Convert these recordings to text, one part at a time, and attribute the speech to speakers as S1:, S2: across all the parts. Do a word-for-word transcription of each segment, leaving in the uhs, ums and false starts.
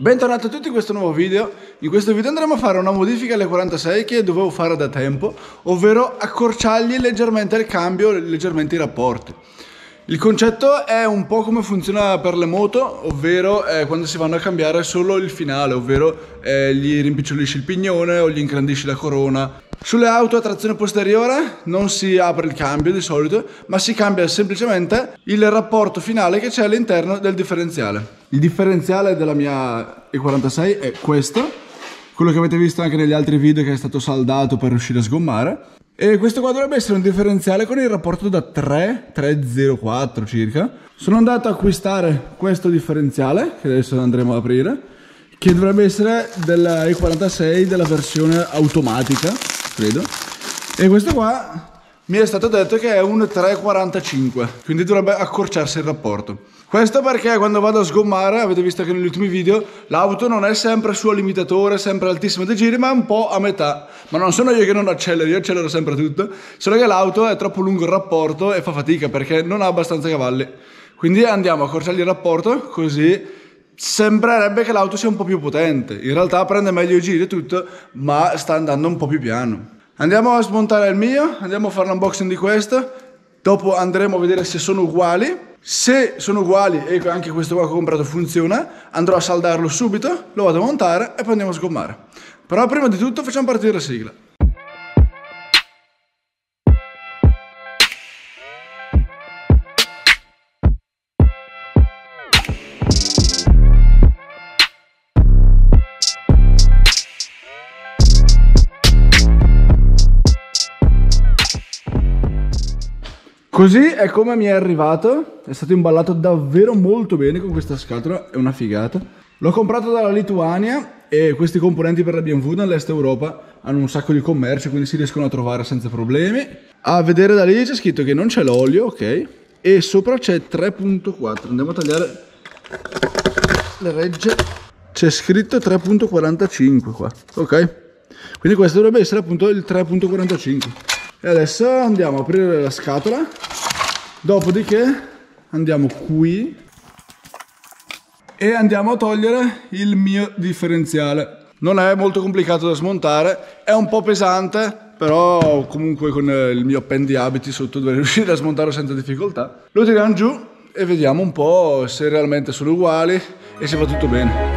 S1: Bentornati a tutti in questo nuovo video. In questo video andremo a fare una modifica alle quarantasei che dovevo fare da tempo, ovvero accorciargli leggermente il cambio, leggermente i rapporti. Il concetto è un po' come funziona per le moto, ovvero eh, quando si vanno a cambiare solo il finale, ovvero eh, gli rimpicciolisci il pignone o gli ingrandisci la corona. Sulle auto a trazione posteriore non si apre il cambio di solito, ma si cambia semplicemente il rapporto finale che c'è all'interno del differenziale. Il differenziale della mia E quarantasei è questo, quello che avete visto anche negli altri video che è stato saldato per riuscire a sgommare. E questo qua dovrebbe essere un differenziale con il rapporto da tre, tre virgola zero quattro circa. Sono andato a acquistare questo differenziale, che adesso andremo ad aprire, che dovrebbe essere della E quarantasei della versione automatica, credo. E questo qua mi è stato detto che è un tre virgola quarantacinque, quindi dovrebbe accorciarsi il rapporto. Questo perché quando vado a sgommare, avete visto che negli ultimi video, l'auto non è sempre su limitatore, sempre altissimo dei giri, ma è un po' a metà. Ma non sono io che non accelero, io accelero sempre tutto, solo che l'auto è troppo lungo il rapporto e fa fatica perché non ha abbastanza cavalli. Quindi andiamo a accorciargli il rapporto, così sembrerebbe che l'auto sia un po' più potente. In realtà prende meglio i giri e tutto, ma sta andando un po' più piano. Andiamo a smontare il mio, andiamo a fare l'unboxing di questo, dopo andremo a vedere se sono uguali. Se sono uguali e anche questo qua che ho comprato funziona, andrò a saldarlo subito, lo vado a montare e poi andiamo a sgommare. Però prima di tutto facciamo partire la sigla. Così è come mi è arrivato, è stato imballato davvero molto bene con questa scatola, è una figata. L'ho comprato dalla Lituania e questi componenti per la B M W nell'est Europa hanno un sacco di commercio, quindi si riescono a trovare senza problemi. A vedere da lì c'è scritto che non c'è l'olio, ok? E sopra c'è tre virgola quattro, andiamo a tagliare le regge. C'è scritto tre virgola quarantacinque qua, ok? Quindi questo dovrebbe essere appunto il tre virgola quarantacinque. E adesso andiamo a aprire la scatola, dopodiché andiamo qui e andiamo a togliere il mio differenziale. Non è molto complicato da smontare, è un po' pesante, però comunque con il mio appendiabiti sotto dovrei riuscire a smontarlo senza difficoltà. Lo tiriamo giù e vediamo un po' se realmente sono uguali e se va tutto bene.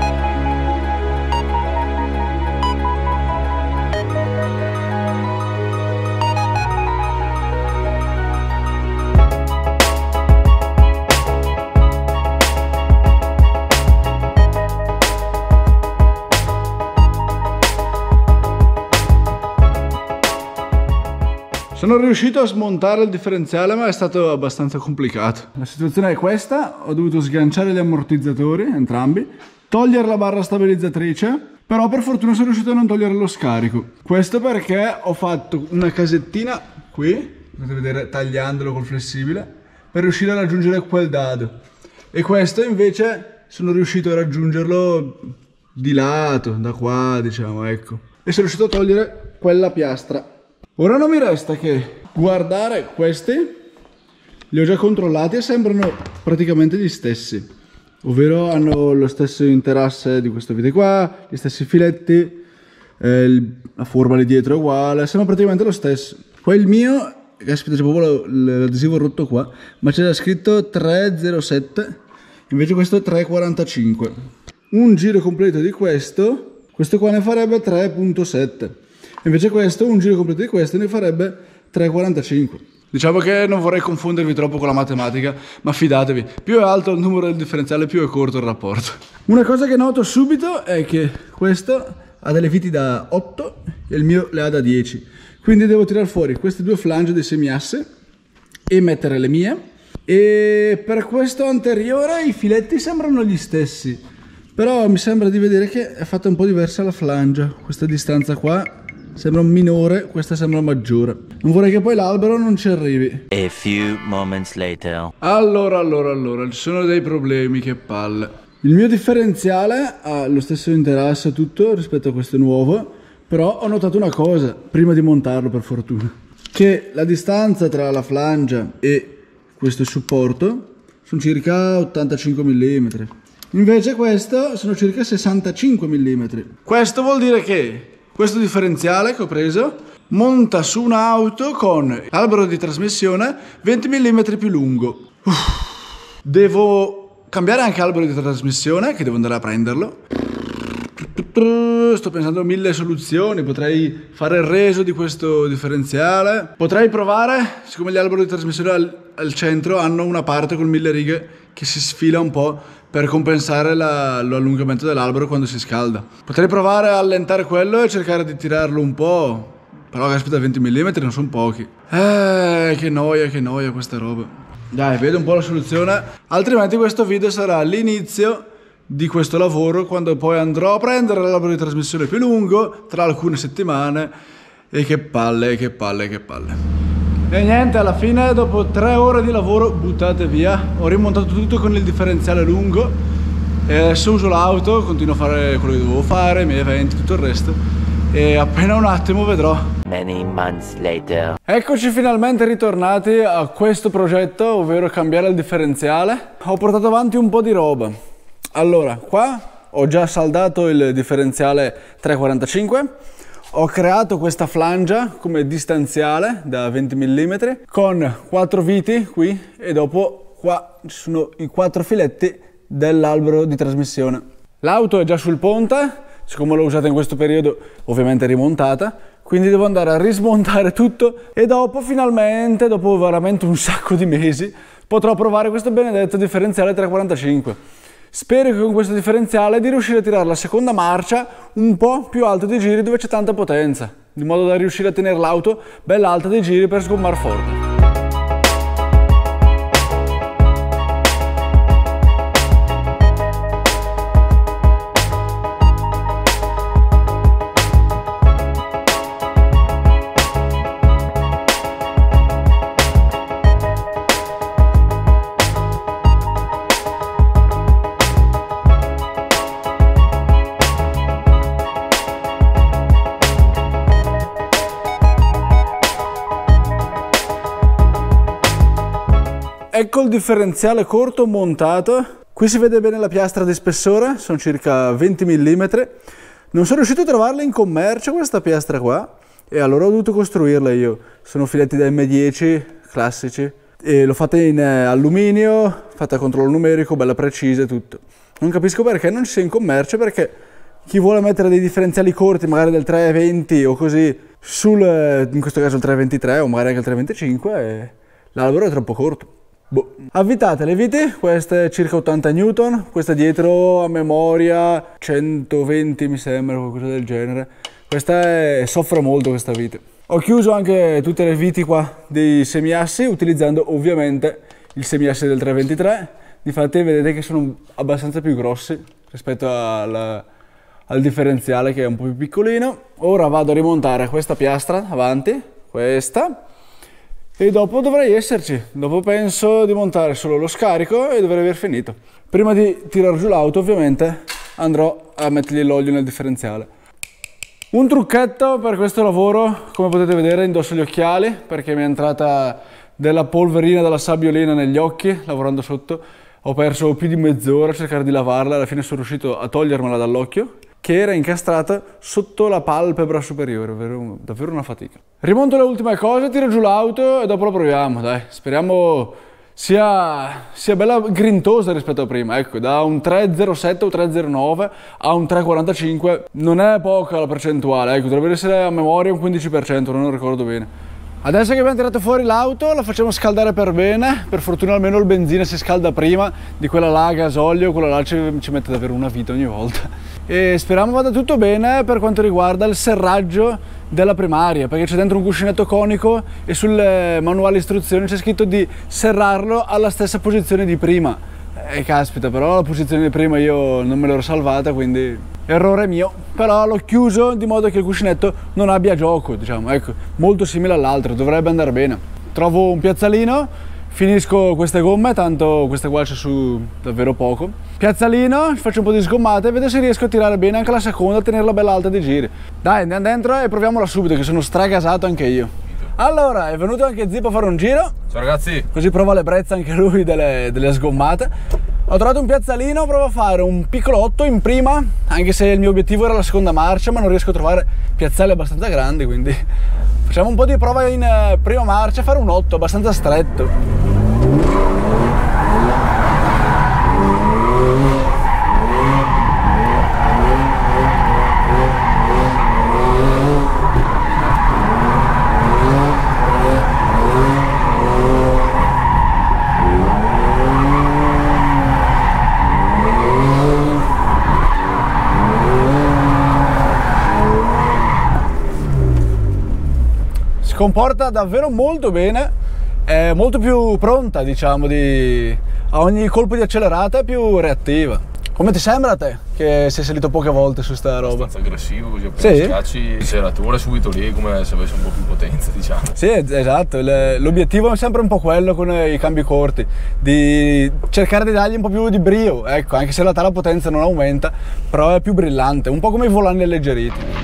S1: Sono riuscito a smontare il differenziale, ma è stato abbastanza complicato. La situazione è questa, ho dovuto sganciare gli ammortizzatori, entrambi, togliere la barra stabilizzatrice, però per fortuna sono riuscito a non togliere lo scarico. Questo perché ho fatto una casettina qui, potete vedere tagliandolo col flessibile, per riuscire a raggiungere quel dado. E questo invece sono riuscito a raggiungerlo di lato, da qua diciamo, ecco. E sono riuscito a togliere quella piastra. Ora non mi resta che guardare questi, li ho già controllati e sembrano praticamente gli stessi, ovvero hanno lo stesso interasse di questo video qua, gli stessi filetti, eh, il, la forma lì dietro è uguale, sembra praticamente lo stesso. Poi il mio, caspita, c'è proprio l'adesivo rotto qua, ma c'era scritto tre virgola zero sette, invece questo è tre virgola quarantacinque. Un giro completo di questo, questo qua ne farebbe tre virgola sette. Invece questo, un giro completo di questo ne farebbe tre virgola quarantacinque. Diciamo che non vorrei confondervi troppo con la matematica, ma fidatevi, più è alto il numero del differenziale, più è corto il rapporto. Una cosa che noto subito è che questo ha delle viti da otto e il mio le ha da dieci. Quindi devo tirare fuori queste due flange dei semiasse e mettere le mie. E per questo anteriore i filetti sembrano gli stessi, però mi sembra di vedere che è fatta un po' diversa la flangia. Questa distanza qua sembra minore, questa sembra maggiore. Non vorrei che poi l'albero non ci arrivi.
S2: A few moments later.
S1: Allora, allora, allora, ci sono dei problemi, che palle. Il mio differenziale ha lo stesso interasse tutto rispetto a questo nuovo, però ho notato una cosa, prima di montarlo per fortuna, che la distanza tra la flangia e questo supporto sono circa ottantacinque millimetri. Invece questo sono circa sessantacinque millimetri. Questo vuol dire che questo differenziale che ho preso monta su un'auto con albero di trasmissione venti millimetri più lungo. Uff. Devo cambiare anche albero di trasmissione, che devo andare a prenderlo. Sto pensando a mille soluzioni. Potrei fare il reso di questo differenziale. Potrei provare, siccome gli alberi di trasmissione al, al centro hanno una parte con mille righe che si sfila un po' per compensare la, l'allungamento dell'albero quando si scalda. Potrei provare a allentare quello e cercare di tirarlo un po'. Però caspita, venti millimetri non sono pochi. Eh, che noia, che noia questa roba. Dai, vedo un po' la soluzione. Altrimenti questo video sarà l'inizio di questo lavoro, quando poi andrò a prendere l'albero di trasmissione più lungo tra alcune settimane. E che palle, che palle, che palle. E niente, alla fine, dopo tre ore di lavoro buttate via, ho rimontato tutto con il differenziale lungo e adesso uso l'auto, continuo a fare quello che dovevo fare, i miei eventi, tutto il resto, e appena un attimo vedrò.
S2: Many months later.
S1: Eccoci finalmente ritornati a questo progetto, ovvero cambiare il differenziale. Ho portato avanti un po' di roba. Allora, qua ho già saldato il differenziale tre virgola quarantacinque. Ho creato questa flangia come distanziale da venti millimetri con quattro viti qui e dopo qua ci sono i quattro filetti dell'albero di trasmissione. L'auto è già sul ponte, siccome l'ho usata in questo periodo ovviamente è rimontata, quindi devo andare a rismontare tutto e dopo finalmente, dopo veramente un sacco di mesi, potrò provare questo benedetto differenziale tre virgola quarantacinque. Spero che con questo differenziale di riuscire a tirare la seconda marcia un po' più alto dei giri dove c'è tanta potenza, di modo da riuscire a tenere l'auto bella alta dei giri per sgommare forte. Ecco il differenziale corto montato. Qui si vede bene la piastra di spessore, sono circa venti millimetri. Non sono riuscito a trovarla in commercio questa piastra qua e allora ho dovuto costruirla io. Sono filetti da emme dieci classici e l'ho fatta in alluminio, fatta a controllo numerico, bella precisa e tutto. Non capisco perché non ci sia in commercio, perché chi vuole mettere dei differenziali corti, magari del tre virgola venti o così, sul, in questo caso il tre virgola ventitré o magari anche il tre virgola venticinque, l'albero è troppo corto. Boh. Avvitate le viti, questa è circa ottanta newton, questa dietro a memoria centoventi mi sembra, qualcosa del genere. Questa è, soffre molto questa vite. Ho chiuso anche tutte le viti qua dei semiassi utilizzando ovviamente il semiassi del tre virgola ventitré. Difatti vedete che sono abbastanza più grossi rispetto al, al differenziale che è un po' più piccolino. Ora vado a rimontare questa piastra avanti, questa. E dopo dovrei esserci, dopo penso di montare solo lo scarico e dovrei aver finito. Prima di tirare giù l'auto ovviamente andrò a mettergli l'olio nel differenziale. Un trucchetto per questo lavoro, come potete vedere indosso gli occhiali perché mi è entrata della polverina, della sabbiolina negli occhi lavorando sotto. Ho perso più di mezz'ora a cercare di lavarla, alla fine sono riuscito a togliermela dall'occhio, che era incastrata sotto la palpebra superiore, ovvero davvero una fatica. Rimonto le ultime cose, tiro giù l'auto e dopo la proviamo, dai. Speriamo sia, sia bella grintosa rispetto a prima, ecco, da un tre virgola zero sette o tre virgola zero nove a un tre virgola quarantacinque non è poca la percentuale, ecco, dovrebbe essere a memoria un quindici per cento, non ricordo bene. Adesso che abbiamo tirato fuori l'auto la facciamo scaldare per bene, per fortuna almeno il benzina si scalda prima di quella là a gasolio, quella là ci, ci mette davvero una vita ogni volta. E speriamo vada tutto bene per quanto riguarda il serraggio della primaria, perché c'è dentro un cuscinetto conico e sul manuale istruzioni c'è scritto di serrarlo alla stessa posizione di prima. E caspita, però la posizione di prima io non me l'ero salvata, quindi errore mio. Però l'ho chiuso di modo che il cuscinetto non abbia gioco, diciamo, ecco, molto simile all'altro, dovrebbe andare bene. Trovo un piazzalino, finisco queste gomme, tanto queste qua c'è su davvero poco. Piazzalino, faccio un po' di sgommate e vedo se riesco a tirare bene anche la seconda, a tenerla bella alta dei giri. Dai, andiamo dentro e proviamola subito, che sono stragasato anche io. Allora, è venuto anche Zippo a fare un giro.
S3: Ciao ragazzi.
S1: Così prova l'ebbrezza anche lui delle, delle sgommate. Ho trovato un piazzalino, provo a fare un piccolo otto in prima, anche se il mio obiettivo era la seconda marcia, ma non riesco a trovare piazzali abbastanza grandi, quindi facciamo un po' di prova in prima marcia, fare un otto abbastanza stretto. Comporta davvero molto bene, è molto più pronta, diciamo, di... a ogni colpo di accelerata è più reattiva. Come ti sembra a te, che sei salito poche volte su sta roba?
S3: Abbastanza aggressivo, così appena sì? Schiacci l'acceleratore subito lì, come se avesse un po' più potenza, diciamo.
S1: Sì, esatto, l'obiettivo è sempre un po' quello con i cambi corti, di cercare di dargli un po' più di brio, ecco, anche se in realtà la potenza non aumenta, però è più brillante, un po' come i volani alleggeriti.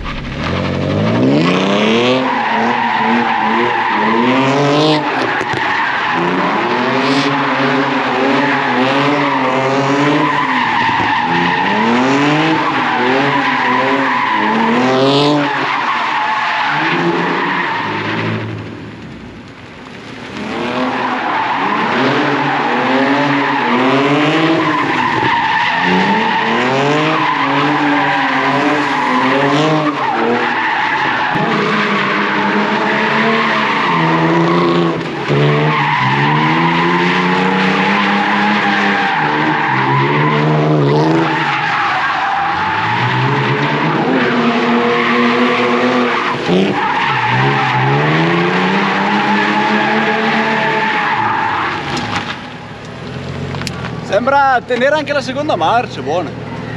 S1: Sembra tenere anche la seconda marcia, buona.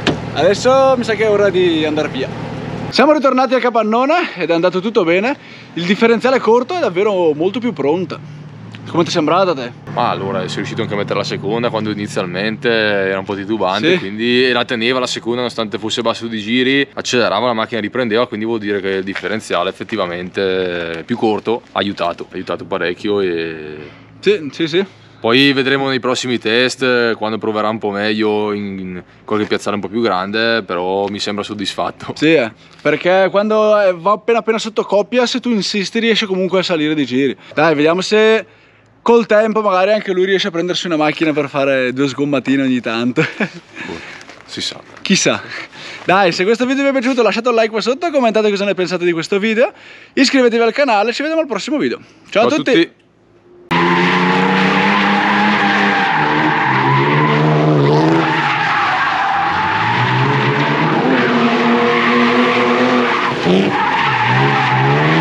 S1: Adesso mi sa che è ora di andare via. Siamo ritornati a Capannona ed è andato tutto bene. Il differenziale corto è davvero molto più pronta. Come ti è sembrata a te?
S3: Ma allora sei riuscito anche a mettere la seconda quando inizialmente era un po' titubante, sì. Quindi la teneva la seconda nonostante fosse basso di giri, accelerava, la macchina riprendeva, quindi vuol dire che il differenziale effettivamente più corto ha aiutato, ha aiutato parecchio e...
S1: Sì, sì, sì.
S3: Poi vedremo nei prossimi test quando proverà un po' meglio in qualche piazzale un po' più grande, però mi sembra soddisfatto.
S1: Sì, eh, perché quando va appena appena sotto coppia, se tu insisti riesce comunque a salire di giri. Dai, vediamo se col tempo magari anche lui riesce a prendersi una macchina per fare due sgommatine ogni tanto.
S3: Boh, si sa.
S1: Chissà. Dai, se questo video vi è piaciuto lasciate un like qua sotto, commentate cosa ne pensate di questo video, iscrivetevi al canale, ci vediamo al prossimo video. Ciao, Ciao a tutti! A tutti.
S2: Mm-hmm.